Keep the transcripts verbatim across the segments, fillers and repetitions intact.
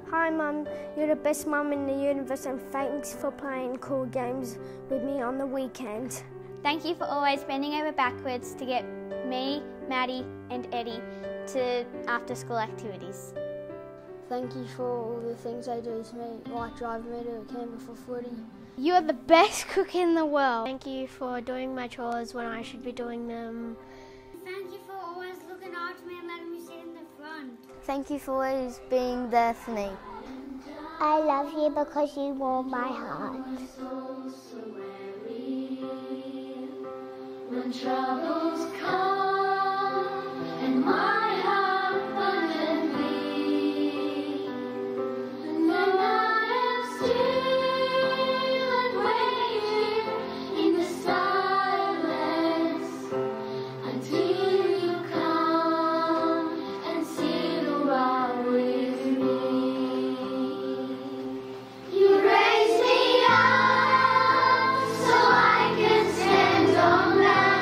Hi Mum, you're the best mum in the universe and thanks for playing cool games with me on the weekend. Thank you for always bending over backwards to get me, Maddie and Eddie to after school activities. Thank you for all the things they do to me, like driving me to Canberra for footy. You are the best cook in the world. Thank you for doing my chores when I should be doing them. Thank you for always looking after me and letting me sit in the front. Thank you for always being there for me. I love you because you warm my heart. When troubles come and my heart abundant be, and then I am still and waiting in the silence until you come and sit around with me. You raise me up so I can stand on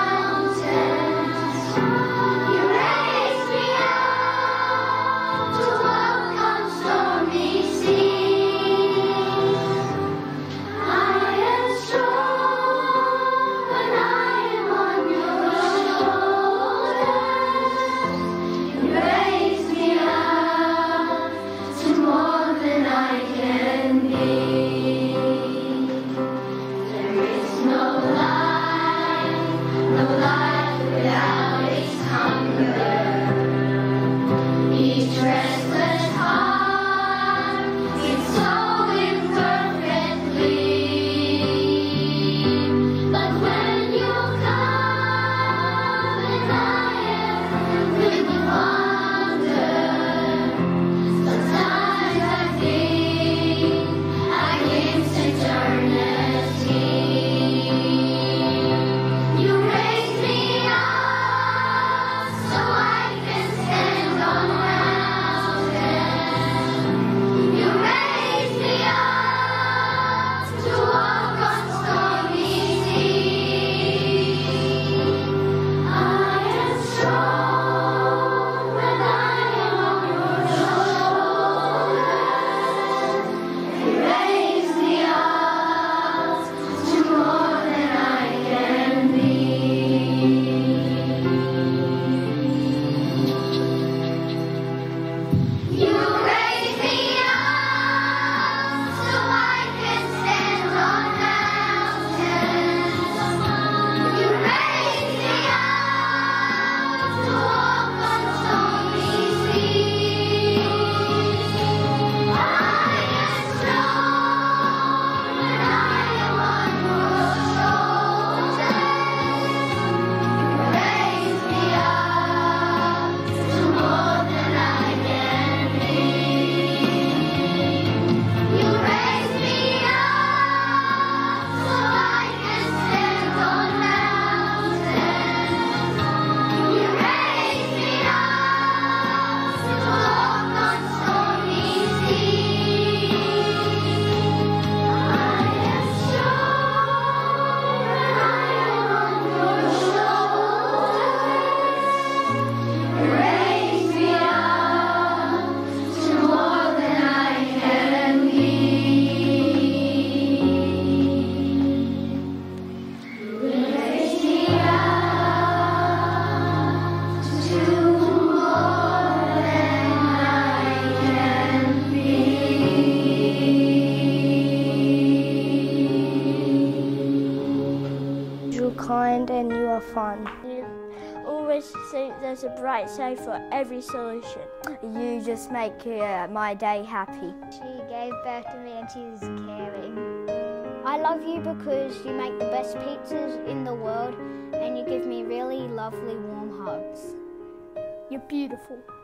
kind and you are fun. You always think there's a bright side for every solution. You just make uh, my day happy. She gave birth to me and she's caring. I love you because you make the best pizzas in the world and you give me really lovely warm hugs. You're beautiful.